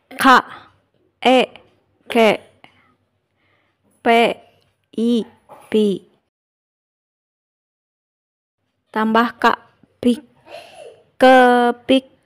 K, E, K, P, I, pi. Tambah K, pik, kepik.